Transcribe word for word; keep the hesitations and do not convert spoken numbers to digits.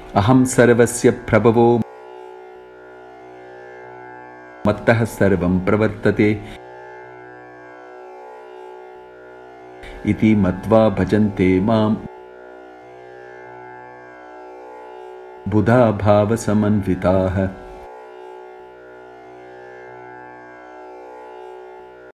अहं सर्वस्य प्रभवो मत्तः सर्वं प्रवर्तते इति मत्वा भजन्ते मां बुधा भावसमन्विताः।